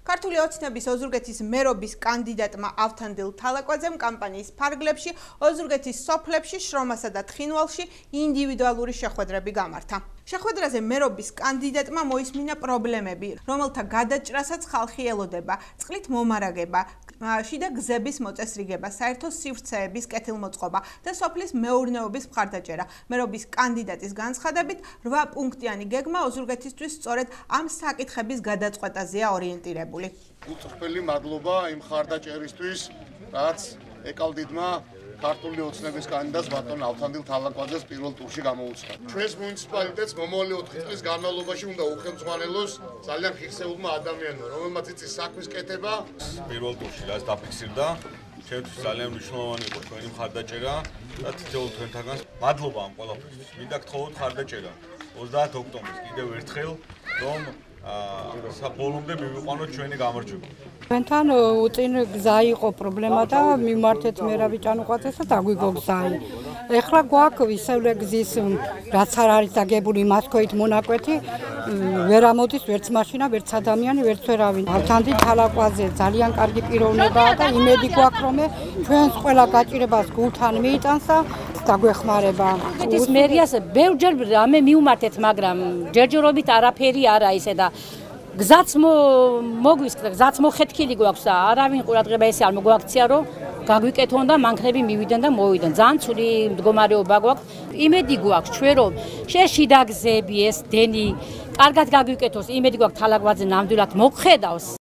ქართული ოცნების ოზურგეთის მერობის კანდიდატმა ავთანდილ თალაკვაძემ კამპანიის ფარგლებში ოზურგეთის სოფლებში, შრომასა და თხინვალში ინდივიდუალური შეხვედრები გამართა. შეხვედრაზე მერობის კანდიდატმა მოისმინა პრობლემები, რომელთა გადაჭრასაც ხალხი ელოდება: წყლით მომარაგება, შიდა გზების მოწესრიგება, საერთო სივრცეების კეთილმოწყობა და სოფლის მეურნეობის მხარდაჭერა. მერობის კანდიდატის განცხადებით, 8 პუნქტიანი გეგმა ოზურგეთისთვის სწორედ ამ საკითხების გადაწყვეტაზეა ორიენტირებული. უწრფელი მადლობა იმ მხარდაჭერისთვის, რაც ეკალდიდმა ქართული ოცნების კანდიდატს ბატონ ავთანდილ თალაკვაძეს პირველ ტურში გამოუცხადა. ჩვენს მუნიციპალიტეტს მომავალი 4 წლის განმავლობაში უნდა უხელმძღვანელოს ძალიან ხიხსეულმა ადამიანმა, რომელმაც იცის საქმის კეთება. პირველ ტურში რაც დაფიქსირდა, ჩვენთვის ძალიან მნიშვნელოვანი იყო ჩვენი მხარდაჭერა და თითოეულ თქვენთაგანს მადლობა ამ ყველაფრისთვის. მინდა გთხოვოთ მხარდაჭერა 30 ოქტომბერს კიდევ ერთხელ, რომ საბოლოომდე მივიყვანოთ ჩვენი გამარჯვება. ჩვენთან უწინ გზა იყო პრობლემა და მიმართეთ მერაბი ჭანუყვაძეს და დაგვიგო გზა. ეხლა გვაქვს ისევ გზის რაც არ არის დაგებული მასქოით მონაკვეთი, ვერ ამოდის ვერც მაშინა, ვერც ადამიანი, ვერც ვერავინ. ავთანდილ თალაკვაძე ძალიან კარგი პიროვნებაა და იმედი გვაქვს რომ ჩვენს ყველა გაჭირებას გულთან მიიტანს და დაგვეხმარება. ეს მერიას ბევრჯერ რამე მიუმართეთ, მაგრამ ჯერჯერობით არაფერი არა ისე და გზაც მოგვისკდა, გზაც მოხეთქილი გვაქვს და არავინ ყურადღება ესე არ მოგვაქცია, რომ გაგვიკეთონ და მანქანები მივიდნენ და მოვიდნენ. ძალიან ცუდი მდგომარეობა გვაქვს. იმედი გვაქვს ჩვენ რომ შიდა გზები ეს დენი კარგად გაგვიკეთოს. იმედი გვაქვს თალაკვაძე ნამდვილად მოგხედავს.